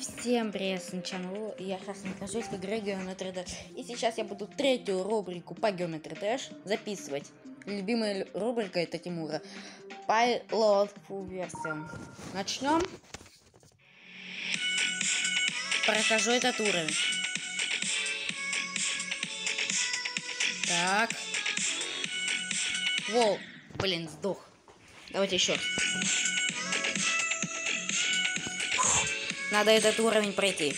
Всем привет, сначала я сейчас нахожусь в игре Geometry Dash. И сейчас я буду третью рубрику по Geometry Dash записывать. Любимая рубрика это Тимура. Pilot Full Version. Начнем. Прохожу этот уровень. Так. Воу, блин, сдох. Давайте еще раз. Надо этот уровень пройти.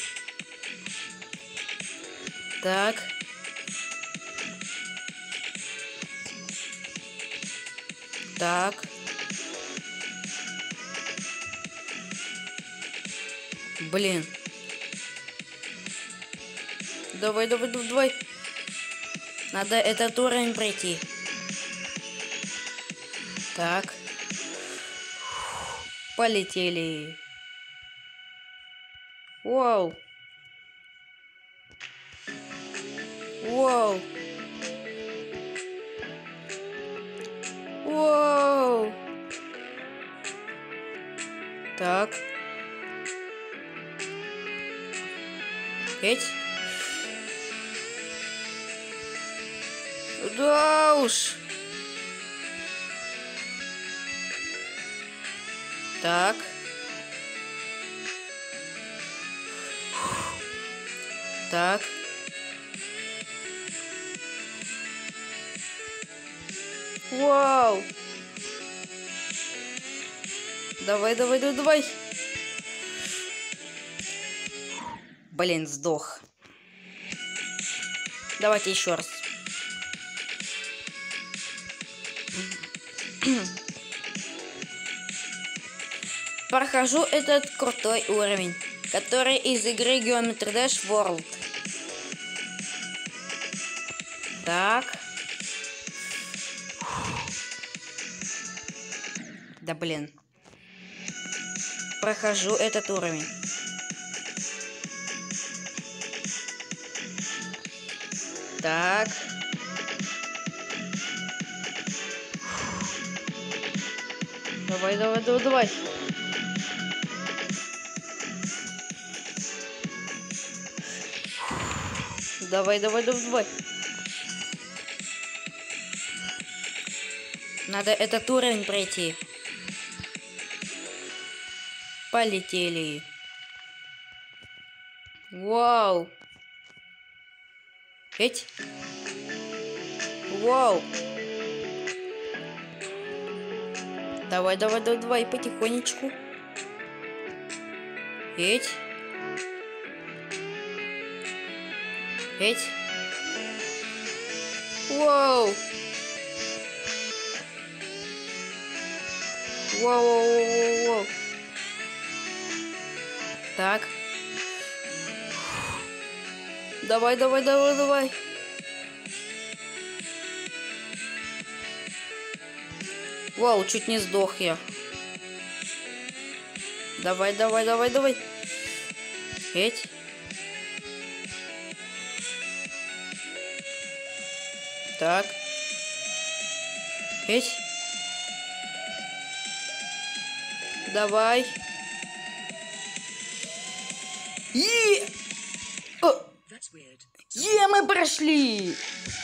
Так. Так. Блин. Давай, давай, давай. Надо этот уровень пройти. Так. Полетели. Вау. Вау. Вау. Так. Эть. Да уж. Так. Так. Вау. Давай, давай, давай, давай. Блин, сдох. Давайте еще раз. Прохожу этот крутой уровень, который из игры Geometry Dash World. Так. Да блин. Прохожу этот уровень. Так. Давай, давай, давай, давай. Давай, давай, давай, давай. Надо этот уровень пройти. Полетели. Вау. Эть. Вау. Давай, давай, давай, давай, потихонечку. Эть. Эть. Вау. Вау, вау, вау, вау. Так. Давай, давай, давай, давай. Вау, чуть не сдох я. Давай, давай, давай, давай. Эть. Так. Эть. Давай. Мы прошли.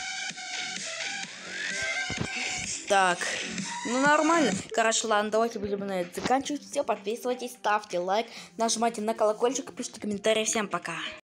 Так. Ну нормально. Короче, ладно, давайте будем на это заканчивать. Все, подписывайтесь, ставьте лайк, нажимайте на колокольчик и пишите комментарии. Всем пока.